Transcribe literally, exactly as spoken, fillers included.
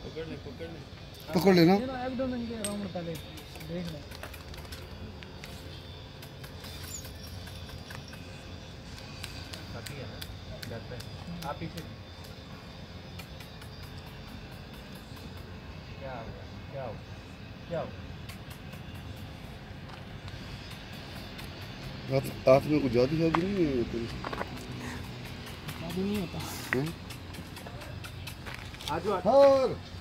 पकड़ लेना। एब्डोमेन के अराउंड पहले देख ले। काफी है ना जाते हैं आप पीछे क्या हो क्या हो क्या हो रात रात में कुछ जादू जादू नहीं है कोई जादू नहीं होता। आजू हाँ